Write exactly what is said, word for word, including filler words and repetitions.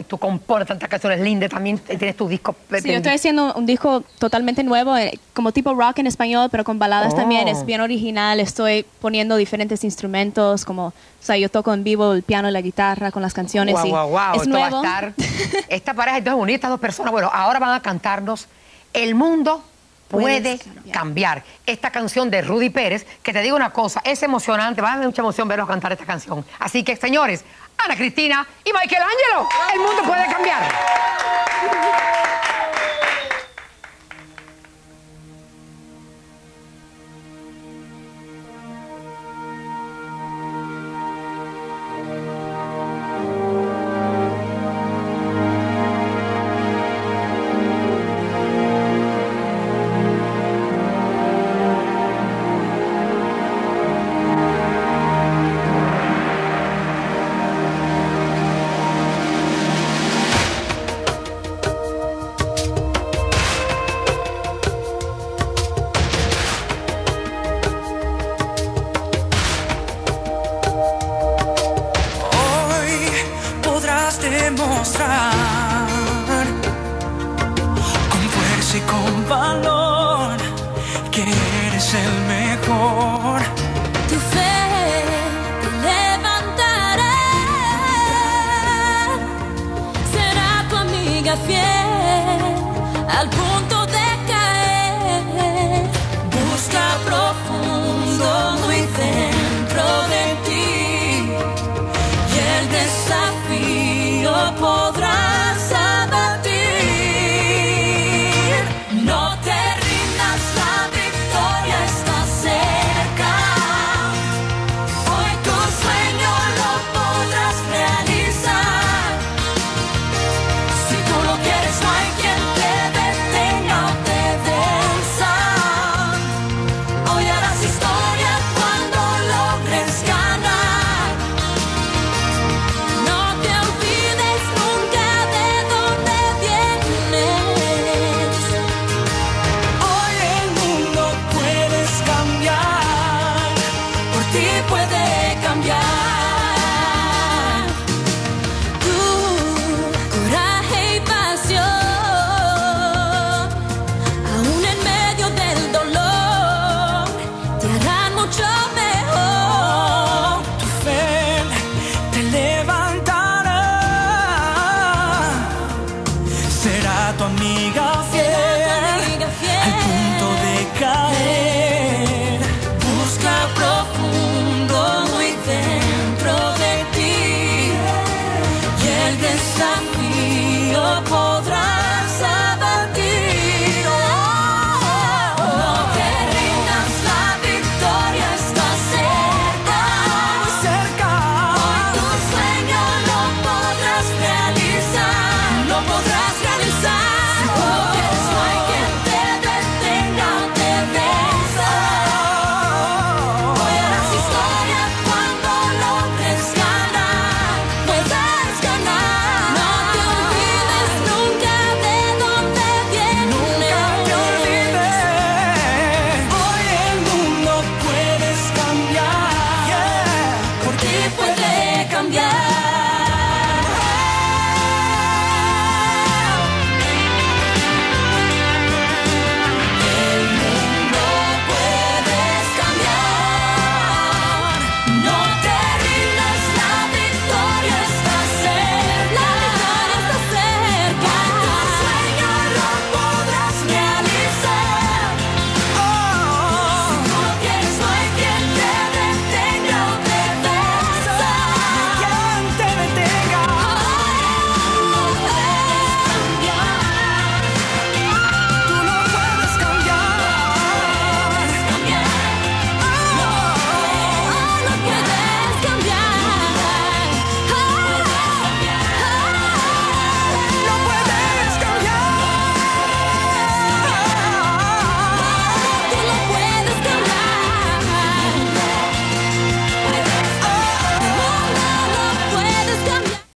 tú compones tantas canciones lindas, también tienes tu disco. Sí, yo estoy haciendo un disco totalmente nuevo, eh, como tipo rock en español, pero con baladas Oh. también. Es bien original. Estoy poniendo diferentes instrumentos, como, o sea, yo toco en vivo el piano y la guitarra con las canciones. Wow, y wow, wow. es Esto nuevo. va a estar. Esta pareja entonces unida, estas dos personas. Bueno, ahora van a cantarnos El Mundo Puede cambiar. cambiar. Esta canción de Rudy Pérez, que te digo una cosa, es emocionante, va a dar mucha emoción verlos cantar esta canción. Así que, señores, Ana Cristina y Michelangelo, El Mundo Puede Cambiar. Demostrar con fuerza y con valor que eres el mejor. Tu fe te levantará, será tu amiga fiel al punto de caer. Busca profundo muy dentro de ti y el desafío podrás abatir. No te rindas, la victoria está cerca. Hoy tu sueño lo podrás realizar. Si tú lo quieres, no hay quien te detenga o te venza. Hoy harás historia cuando logres ganar. No te olvides nunca de dónde vienes. Hoy el mundo puedes cambiar, Por ti puede cambiar. Tu coraje y pasión, aún en medio del dolor, te harán mucho mejor. tu fe te levantará, será tu amiga